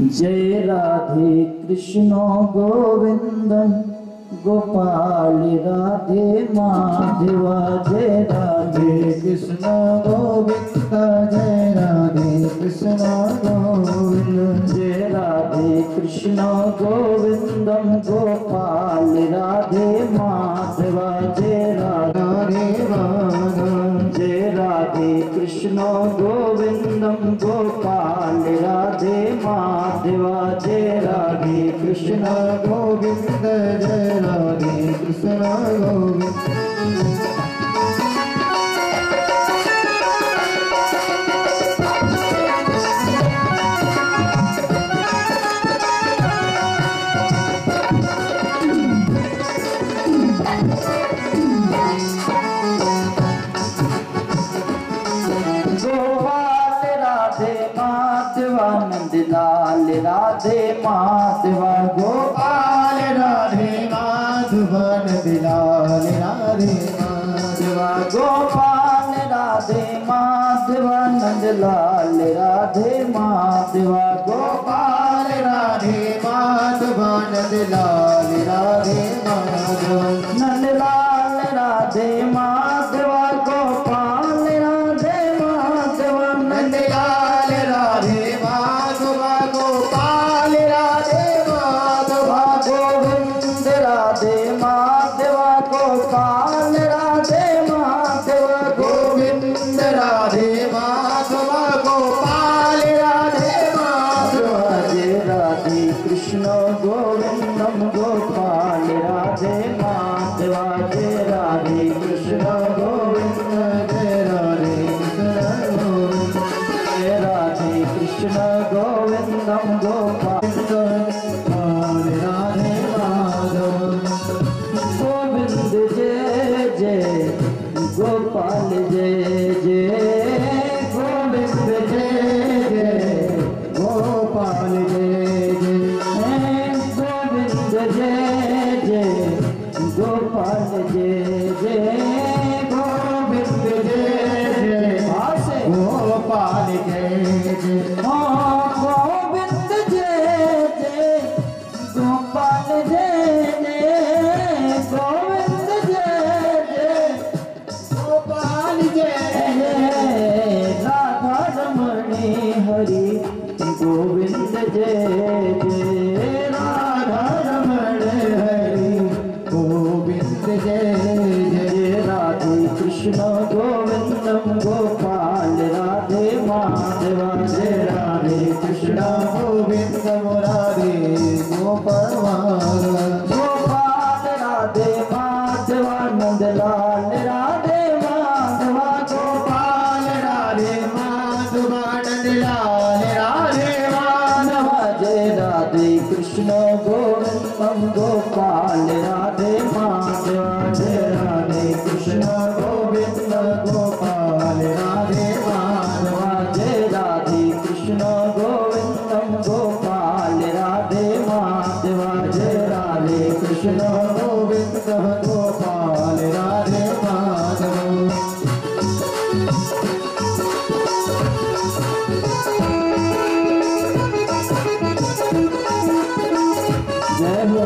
जय राधे कृष्ण गोविंदम गोपाल राधे माधवा। जय राधे कृष्ण गोविंद जय राधे कृष्ण गोविंद। जय राधे कृष्ण गोविंदम गोपाल राधे माधवा। जय राधे माधव। जय राधे कृष्ण गोविंदम गोपाल राधे माधवा। जय राधे कृष्ण गोविंद जय राधे कृष्ण गोविंद। नंद लाल राधे माधवा। गोपाल राधे माधवा नंद लाल राधे माधवा। गोपाल राधे माधवा नंद लाल राधे माधवा। गोपाल राधे माधवा नंद लाल राधे माधवा। नंद लाल राधे माधवा गोपाल राधे माधवा। नंद लाल राधे माधवा गोपाल राधे माधवा। गोविंद राधे माधवा गोपाल राधे माधवा। गोविंद राधे माधवा गोपाल राधे माधवा। जय राधे कृष्ण गोविंदम गोपाल राधे माधवा। जय राधे कृष्ण गोविंद जय राधे कृष्ण गोविंद। जय राधे कृष्ण गोविंदम गोपाल राधे माधव। गोविंद जय जय गोपाल जय जय। गोविंद जय जय गोपाल जय जय। गोविंद जय जय गोपाल जय जय। गोविंद जय जय गोपाल जय जय। गोविंद जय जय गोपाल जय जय। गोविंद जय जय गोपाल जय जय। राधा रमणी हरि गोविंद जय जय। राधा रमण हरि गोविंद जय जय। राधे कृष्ण गोविंदम गोपाल राधे माधवा। जय राधे कृष्ण गोविंदम राधे गोपाल। गोपाल राधे माधवा नंद लाल राधे माधवा। गोपाल राधे माधवा नंद लाल राधे माधवा। जय राधे कृष्ण गोविंदम गोपाल राधे माधवा। जय राधे कृष्ण गोविंद गोपाल राधे माधवा। जय राधे कृष्ण गोविंदम गोपाल राधे माधवा। जय राधे कृष्ण गोविंद गोपाल राधे माधव। जय हो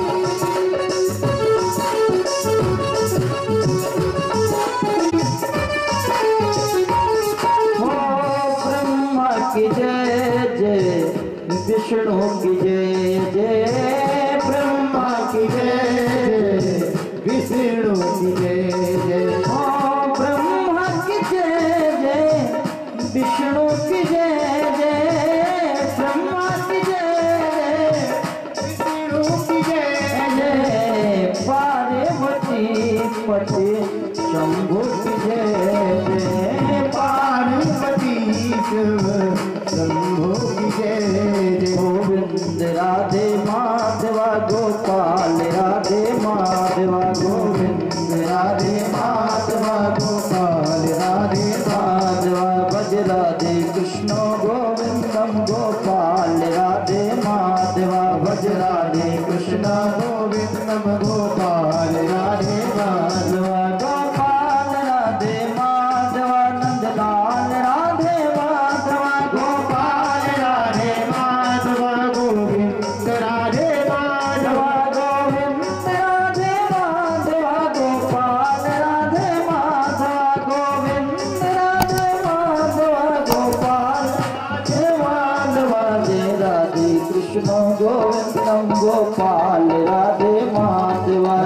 ब्रह्मा की जय जय विष्णु की जय जय। ब्रह्मा की जय जय विष्णु की जय जय। ब्रह्मा की जय जय विष्णु की जय जय। ब्रह्मा की जय जय विष्णु की जय जय। पार्वती पति शंभु की जय जय। पार्वती शंभु की जय जय। गोविंद राधे माधवा गोपाल राधे माधवा। गोविंद राधे माधवा गोपाल राधे माधवा। भज राधे कृष्ण गोविंदम गोपाल राधे माधवा। भज राधे कृष्ण गोविंदम गोपाल राधे माधवा। गोपाल राधे माधवा नंद लाल राधे माधवा। गोपाल राधे माधवा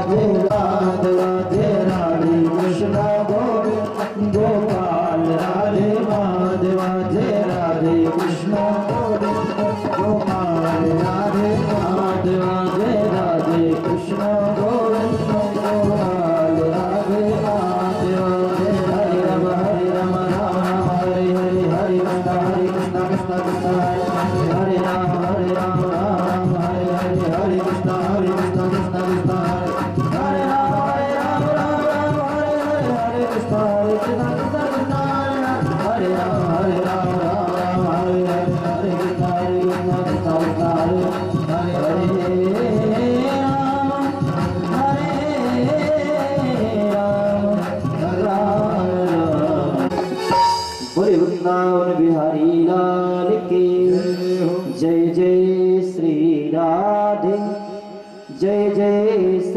राधे राधे राधे कृष्ण गोविंद गोपाल राधे माधवा जय राधे कृष्ण गोविंद गोपाल राधे माधवा जय राधे कृष्ण गोविंद गोपाल राधे माधवा जय हरे राम राम राम हरे हरे हरे कृष्ण कृष्ण कृष्ण हरे राम राम हरे हरे हरे कृष्ण कृष्ण कृष्ण हरे राम राम राम हरे हरे हरे कृष्ण कृष्ण कृष्ण हरे राम राम राम हरे हरे हरे कृष्ण कृष्ण कृष्ण हरे हरे राम बोले वृंदावन बिहारी लाल की जय जय श्री राधे जय जय